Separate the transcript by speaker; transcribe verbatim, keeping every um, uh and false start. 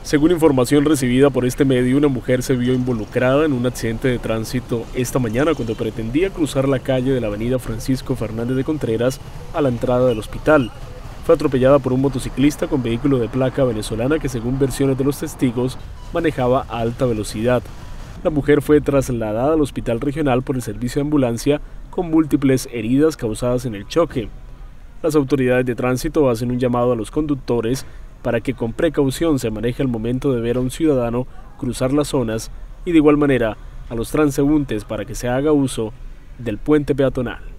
Speaker 1: Según información recibida por este medio, una mujer se vio involucrada en un accidente de tránsito esta mañana cuando pretendía cruzar la calle de la avenida Francisco Fernández de Contreras a la entrada del hospital. Fue atropellada por un motociclista con vehículo de placa venezolana que, según versiones de los testigos, manejaba a alta velocidad. La mujer fue trasladada al hospital regional por el servicio de ambulancia con múltiples heridas causadas en el choque. Las autoridades de tránsito hacen un llamado a los conductores para que con precaución se maneje al momento de ver a un ciudadano cruzar las zonas y de igual manera a los transeúntes para que se haga uso del puente peatonal.